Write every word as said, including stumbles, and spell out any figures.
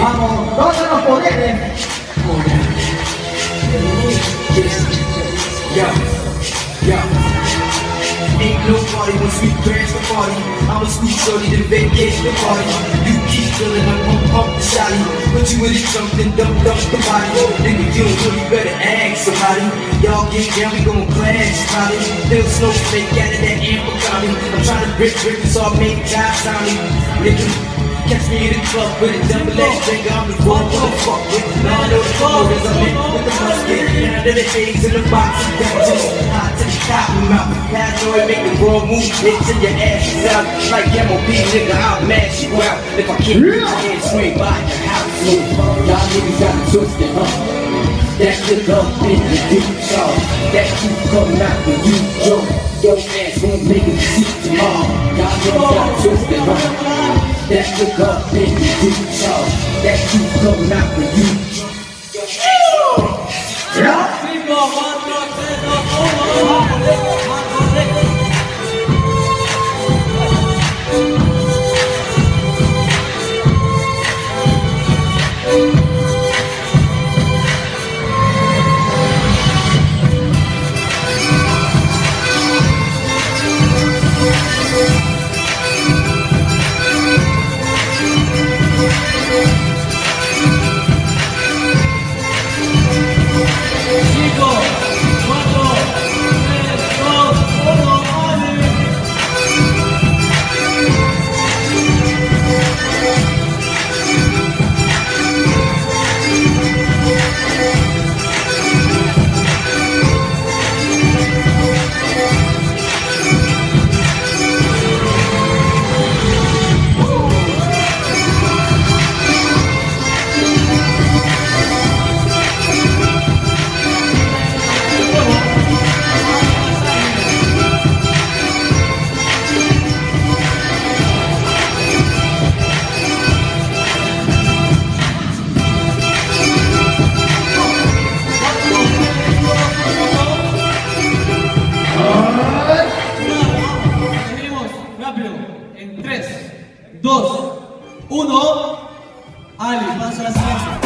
Vamos, todos los poderes. Yeah, yeah. Ain't no party once we crash the party. I'm a sweet shorty to vacation the party. You keep feeling I'm pump pump the shotty. Put you in it something, dump dump the body. Nigga, you don't know, you better ask somebody. Y'all get down, we gon' clash probably. Little snowflake out of that amber coming. I'm trying to break break this all make jobs on me. Nigga, catch me in the club with a double-edged finger. I'm the one what the fuck with. Now I know the colors I'm in with the musket. Down to the eggs in the box of dungeons. Hot to the cotton mouth. Paranoid make the world move, bitch, till your ass is out. Like M O B, nigga, I'll mash you out. If I can't get your head swing by your house. Y'all niggas got it twisted, huh? That shit up in the deep sauce. That you come out when you joke. Your ass won't make it see tomorrow. Y'all niggas got it twisted, huh? That shit up in the deep sauce. That you come out when you joke. Your ass won't make it see tomorrow. En tres, dos, uno, Ali, pasa la siguiente.